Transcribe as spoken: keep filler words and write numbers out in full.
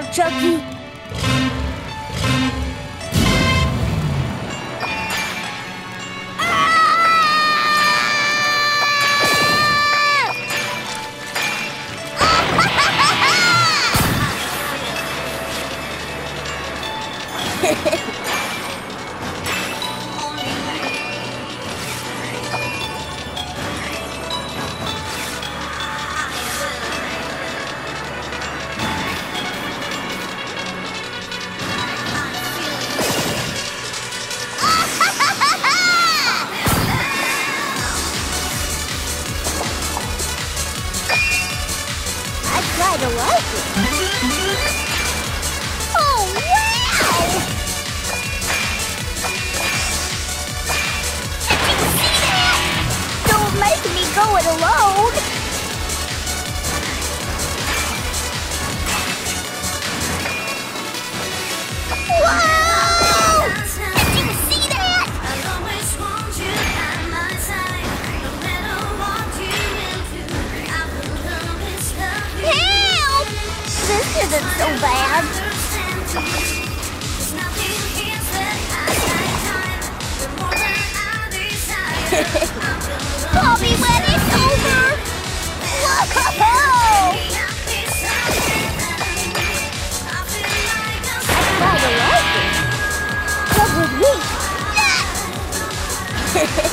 Chucky. I kinda like it. Oh, wow! Did you see that? Don't make me go it alone. Whoa! Did you see that? Help! This isn't so bad. Bobby, when it's over! Whoa! I kinda like it. What would we?